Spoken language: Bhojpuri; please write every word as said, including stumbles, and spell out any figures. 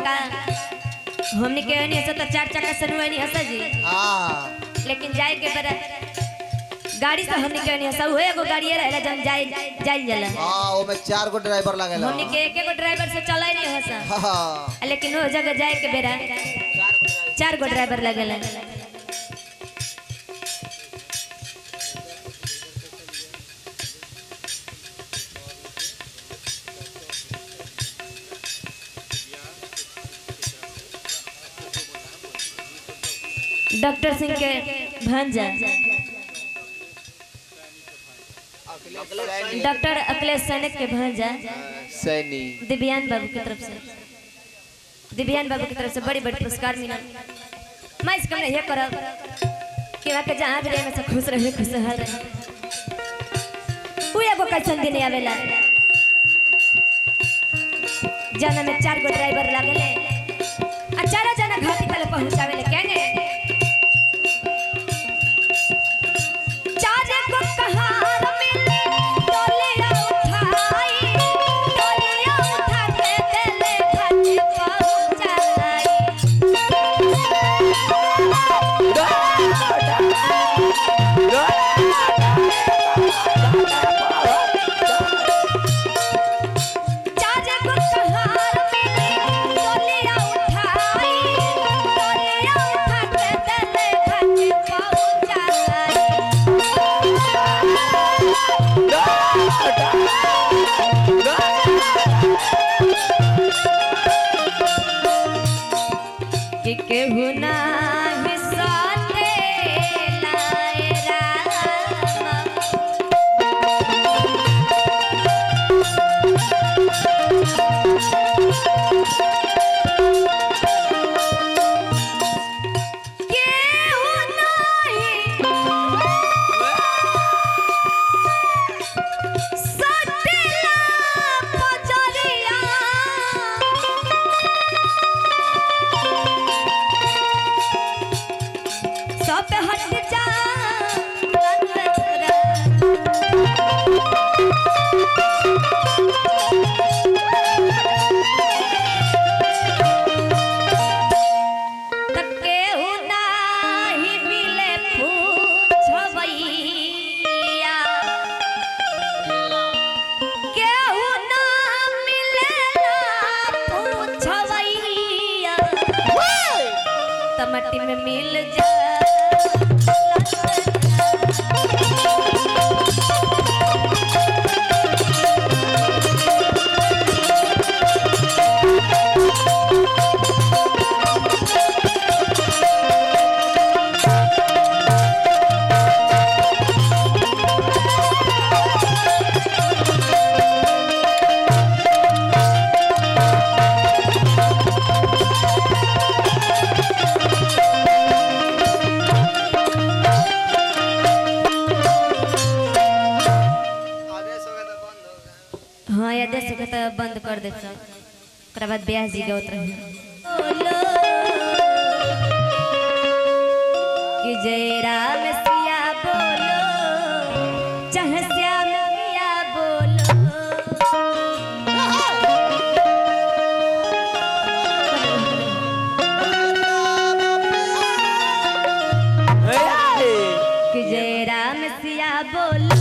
का हमने के नहीं हंसा तो चार चक्का से नहीं हंसा जी हां लेकिन जाए के बरा गाड़ी से हमने के नहीं हंसा हुए एगो गाड़ी रहेला जब जाए जाई जाला हां ओ में चार गो ड्राइवर लागेला हमने के एक एगो ड्राइवर से चलाए नहीं हंसा हां लेकिन वो जगह जाए के बेरा चार गो ड्राइवर लागेला डॉक्टर सिंह के भांजा डॉक्टर अखिलेश सैनिक के भांजा सैनी दिव्यान बाबू की तरफ से दिव्यान बाबू की तरफ से बड़ी बड़ी पुरस्कार मिला मैं इसका ये करब कि वहाँ के जहाँ भी रहे में खुश रहे खुशहाल रहे वो एगो कैसन दिन आवेला जना में चार गो ड्राइवर लागले आ चारा जना घाटी तले पहुंचावेले केने चार गो कहार मिले टोलिया उठाई टोलिया उठा के देले घाटी पहुंचाई कि केहू ना हिसाते लाए रामा केहू नाही सतेला पजरिया सब हट जा तके नाही मिले पूछवैया केहू ना मिलेला पूछवैया तमट्टी में मिल जा हाँ या देश के तो बंद कर दे सब ओकरा बाद ब्याह जी गौत रहे कि जय राम सिया बोलो चाहे श्याम पिया बोलो कि जय राम सिया बोलो